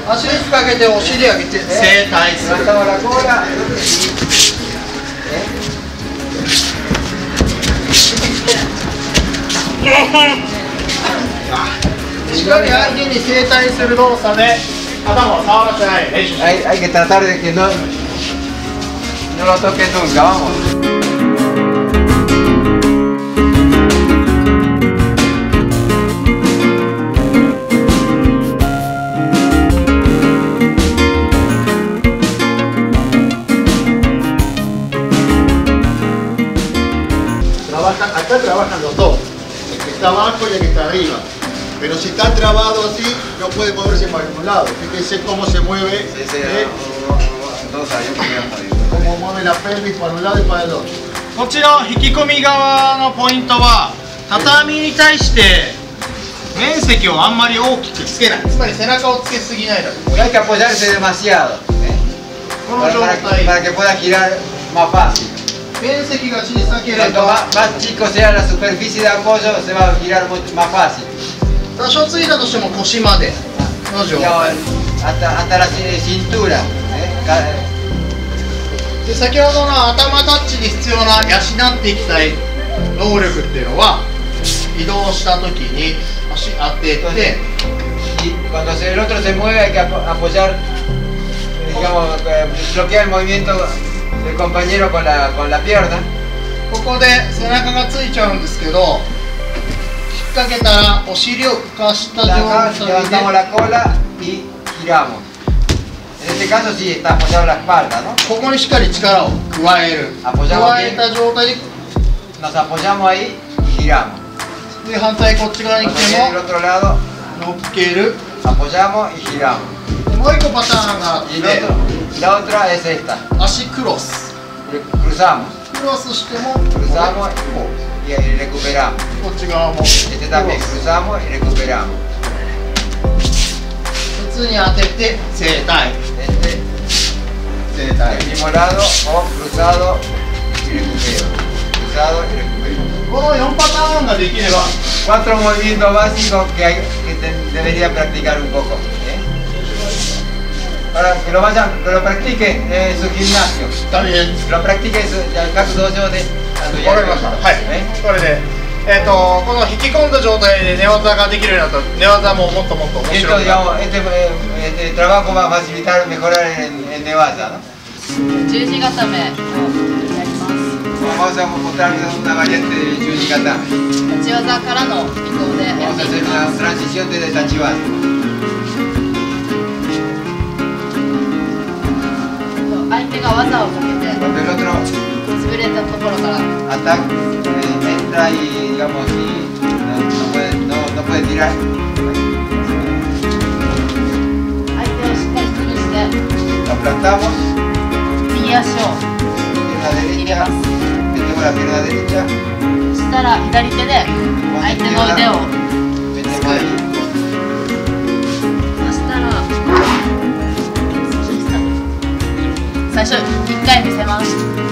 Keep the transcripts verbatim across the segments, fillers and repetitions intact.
足にかけてお尻上げて正対する。しっかり相手に正対する動作で頭を触らせない練習します。 Hay, hay que tratar de que no, no lo toques nunca, vamos. Acá trabajan los dos, el que está abajo y el que está arriba. Pero si está trabado así, no puede moverse para ningún lado. Fíjense cómo se mueve, Sí, sí, ¿eh? no, no, no, Cómo mueve la pelvis para un lado y para el otro. こちら引き込み側のポイントは畳に対して面積をあんまり大きくつけない。つまり背中をつけすぎないだと。 No hay que apoyarse demasiado, ¿eh? この para, 状 para, 態 para que pueda girar más fácil. 面積が小さけれ Cuanto ば más, más chico sea la superficie de apoyo, se va a girar mucho más fácil. 多少ついたとしても腰までの状 Digamos, 態 hasta, hasta la ci- cintura, ¿eh? Ca- で先ほどの頭タッチに必要な養っていきたい能力っていうのは移動した時に足当てて Y cuando se- el otro se mueve hay que apo- apoyar, eh, digamos, eh, bloquear el movimiento del compañero con la, con la pierna. ここで背中がついちゃうんですけど引っ掛けたらお尻を浮かした状 Acá 態 levantamos で la cola y giramos. En este caso sí está apoyado la espalda, ¿no? ここにしっかり力を加える加えた状態で Nos apoyamos ahí y giramos. で反対こっち側に来 Cuando て viene del otro lado, も乗っける apoyamos y giramos. でもう一個パターンがあっ Y て la otra, y la otra es esta. 足クロス Cruzamos, クロスしても cruzamos y, y recuperamos. こっち側も Este también cruzamos y recuperamos. 普通に当てて正対 Este 正対 del mismo lado o cruzado y recupero. Cruzado y recupero. このよんパターンができれば Cuatro movimientos básicos que, hay, que te, debería practicar un poco. ¿eh? Para que lo vayan, que lo practiquen en su gimnasio. ダメです Que lo practiquen en su各道場で。 わかりました。はい。これで、えっとこの引き込んだ状態で寝技ができるようになったら寝技ももっともっと面白 Esto, くなる。 digamos, este, este trabajo va a facilitar mejorar en, en Nevada, ¿no? 十字固めをやります。 Vamos a mostrarles una variante de Yujigata. 立ち技からの移行でやっ Vamos a てい hacer きま una す。 transición desde Tachibasa. 相手が技をかけて Cuando el otro 潰れたところから ataca, eh, entra y digamos y no, no, puede, no, no puede tirar. 相手をしっかり潰して Lo aplastamos, 右足を pierna 入れ derecha, ます。 metemos la pierna derecha, そしたら左手で相手の腕を metemos ahí. そしたら最初いっかい見せます。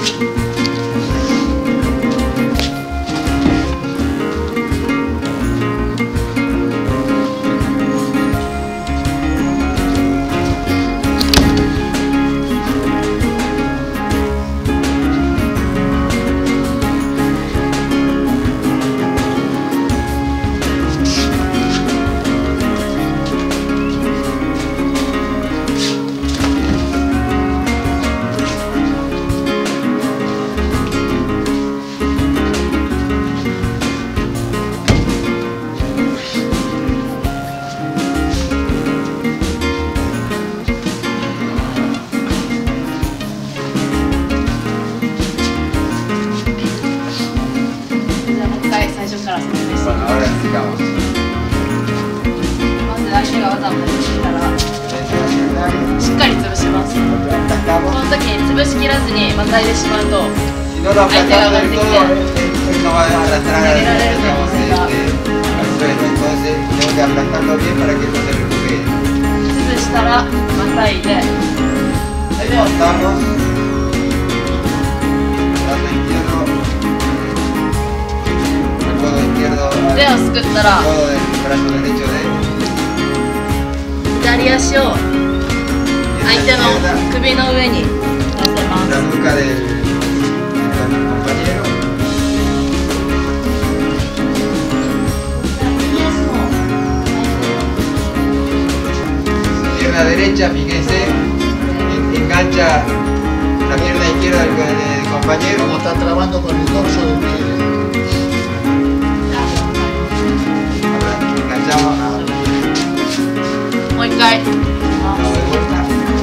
Bueno, ahora sigamos. まず相手が技を始めたらしっかり潰します。 Aplastamos. この時に潰しきらずにまたいでしまうと Si no lo aplastamos del todo, él no va a arrastrar a digamos, este, al suelo. Entonces tengo que aplastarlo bien para que no se recupere. 潰したらまたいで Ahí levantamos. Brazo izquierdo. El codo izquierdo al 腕をすくったら codo del brazo derecho de él. 左足を相手の首の上に乗せます。 la nuca del compañero. Pierna derecha, fíjense, engancha la pierna izquierda del, del compañero. Como está trabando con el torso del pie. Enganchamos. もう一回。 Vamos de vuelta.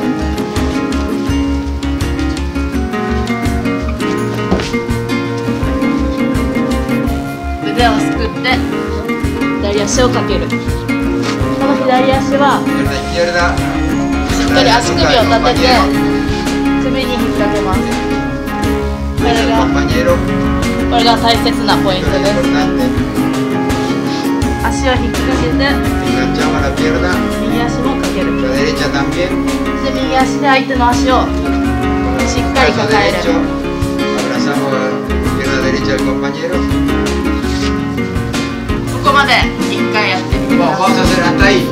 Ude をすくって左足をかける。この左足は Pierna izquierda. しっかり足首を立てて首に引っ掛けます。これ El が compañero. これが大切なポイント Esto es です。 importante. 足を引っ掛けて Enganchamos la pierna. 右足もかける。 La derecha también. で右足で相手の足を しっかり Brazo 抱える。 derecho. Abrazamos la pierna derecha del compañero. ここまで一回やってみてくだ Vamos, さい。 vamos a hacer hasta ahí.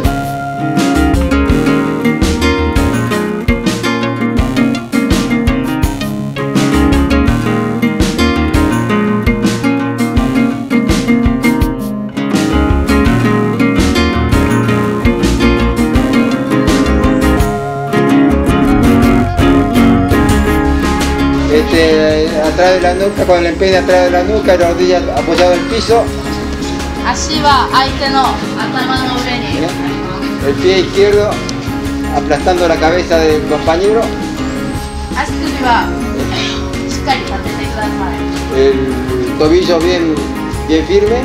Este, atrás de la nuca, con el empeine atrás de la nuca, la rodilla apoyada en el piso. 足は相手の頭の上に ¿eh? El pie izquierdo aplastando la cabeza del compañero. 足首はしっかり立ててください。 El tobillo bien, bien firme.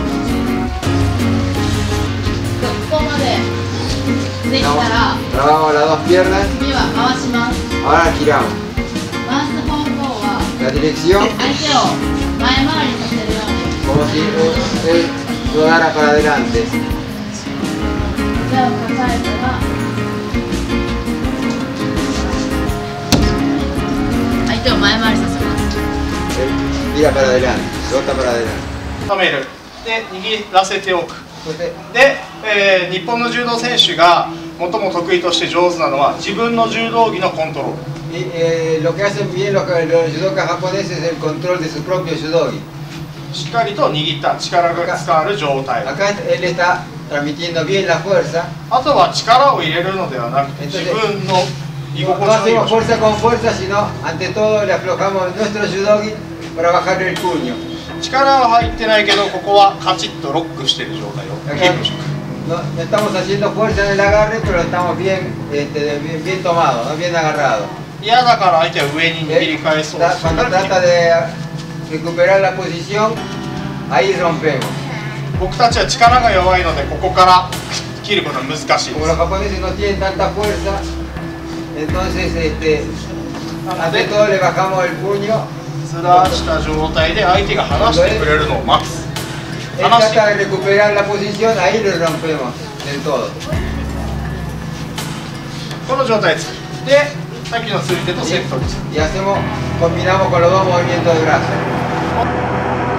ここまでできたら Trabajamos las dos piernas. 首は回します。 Ahora giramos. 回す方向は La dirección 相手を前回りさせるように como si él rodara para adelante. 腕を抱えたら相手を前回りさせます。 Él gira para adelante, rota para adelante. 止める。で握らせておく。 Entonces, で、えー日本の柔道選手が最も得意として上手なのは自分の柔道着のコントロール。 y, eh, lo que hacen bien los, los judokas japoneses es el control de su propio judogi. しっかりと握った力が伝わる状態。 Acá él está transmitiendo bien la fuerza. あとは力を入れるのではなくて自分の居 No 心地のいい hacemos 場所。 fuerza con fuerza, sino ante todo le aflojamos nuestro judogi para bajarle el puño. 力は入ってないけどここはカチッとロックしている状態をキープしておく。 No, no estamos haciendo fuerza en el agarre, pero estamos bien, este, bien, bien tomados, ¿no? Bien agarrados. 嫌だから相手は上に握り Él 返そうと tra- する Cuando trata de recuperar la posición, ahí rompemos. 僕たちは力が弱いのでここから切ることは難しいで Como す。 los japoneses no tienen tanta fuerza, entonces este, なの ante で todo le bajamos el puño. ずらした状態で相手が離してくれるのを待つ。 Él 離して trata de recuperar la posición, ahí lo rompemos del todo. この状態です。でさっきの釣り手とセットにする。 Y hacemos, combinamos con los dos movimientos de brazo.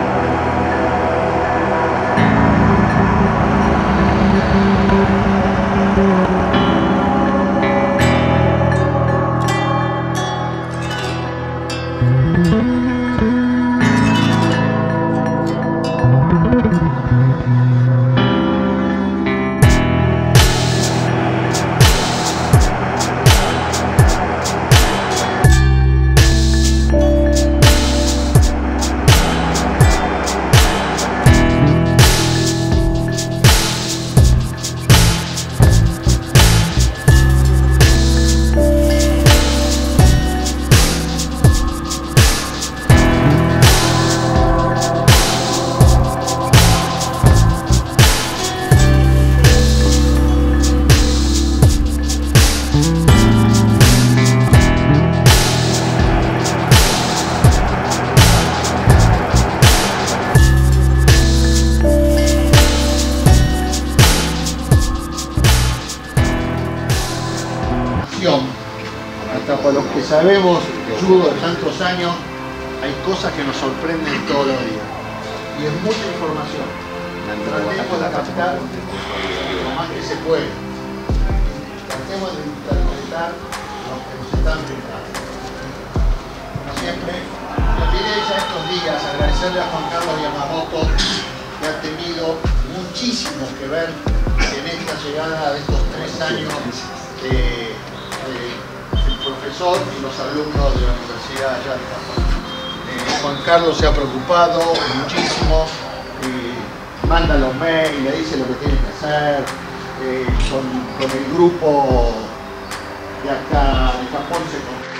Hasta para los que sabemos judo de tantos años, hay cosas que nos sorprenden todos los días. Y es mucha información. Tratemos de captar lo más que se puede. Tratemos de estar los que nos están brindando. Como siempre, me olvidé ya estos días agradecerle a Juan Carlos Yamamoto, que ha tenido muchísimo que ver en esta llegada de estos tres años de, de, del profesor y los alumnos de la Universidad allá de Japón. Eh, Juan Carlos se ha preocupado muchísimo, eh, manda los mails, le dice lo que tiene que hacer, eh, con, con el grupo de acá de Japón se